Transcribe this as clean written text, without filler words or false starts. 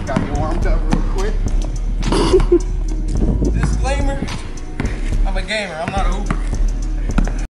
Got me warmed up real quick. Disclaimer, I'm a gamer, I'm not a hooper.